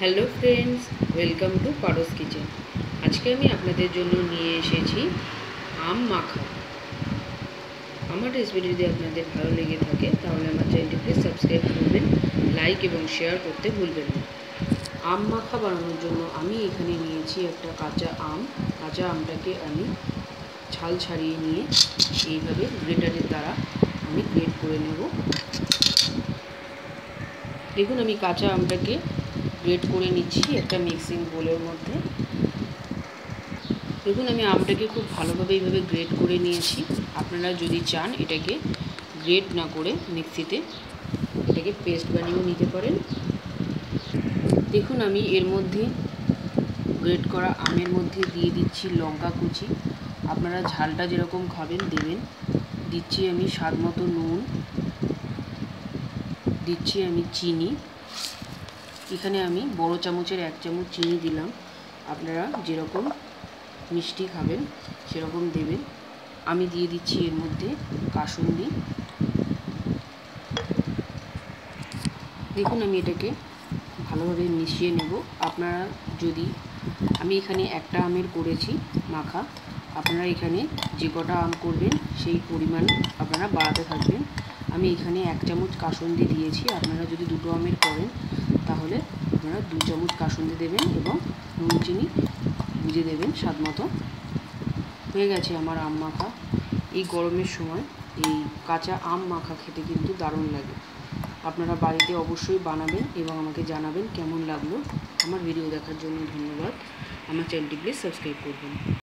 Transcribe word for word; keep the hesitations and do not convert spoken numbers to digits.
Hello friends, welcome to Paras kitchen. আজকে আমি আপনাদের জন্য নিয়ে এসেছি আম মাখা। আমার রেসিপিটি যদি আপনাদের ভালো লেগে থাকে তাহলে আমার চ্যানেলটি প্লিজ সাবস্ক্রাইব করবেন, লাইক এবং শেয়ার করতে ভুলবেন না। আম মাখা বানানোর জন্য আমি এখানে নিয়েছি একটা কাঁচা আম। কাঁচা আমটাকে আমি ছাল ছাড়িয়ে নিয়ে এইভাবে গ্রেটারের দ্বারা আমি গ্রেট করে নেব। দেখুন, আমি কাঁচা আমটাকে গ্রেট করে নিচ্ছি একটা মিক্সিং বোলের মধ্যে। দেখুন, আমি আমটাকে খুব ভালোভাবে এইভাবে গ্রেট করে নিয়েছি। আপনারা যদি চান এটাকে গ্রেট না করে মিক্সিতে এটাকে পেস্ট বানিয়েও নিতে পারেন। দেখুন, আমি এর মধ্যে গ্রেট করা আমের মধ্যে দিয়ে দিচ্ছি লঙ্কা কুচি। আপনারা ঝালটা যেরকম খাবেন দেবেন। দিচ্ছি আমি স্বাদ মতো নুন, দিচ্ছি আমি চিনি। এখানে আমি বড় চামচের এক চামচ চিনি দিলাম। আপনারা যেরকম মিষ্টি খাবেন সেরকম দেবেন। আমি দিয়ে দিচ্ছি এর মধ্যে কাসুন্দি। দেখুন, আমি এটাকে ভালোভাবে মিশিয়ে নেব। আপনারা যদি, আমি এখানে একটা আমের করেছি মাখা, আপনারা এখানে যে কটা আম করবেন সেই পরিমাণ আপনারা বাড়াতে থাকবেন। আমি এখানে এক চামচ কাসুন্দি দিয়েছি। আপনারা যদি দুটো আমের করেন তাহলে আপনারা দু চামচ কাসুন্দি দেবেন এবং নুন চিনি বুঝে দেবেন স্বাদ মতো। হয়ে গেছে আমার আম মাখা। এই গরমের সময় এই কাঁচা আম মাখা খেতে কিন্তু দারুণ লাগে। আপনারা বাড়িতে অবশ্যই বানাবেন এবং আমাকে জানাবেন কেমন লাগলো। আমার ভিডিও দেখার জন্য ধন্যবাদ। আমার চ্যানেলটি প্লিজ সাবস্ক্রাইব করবেন।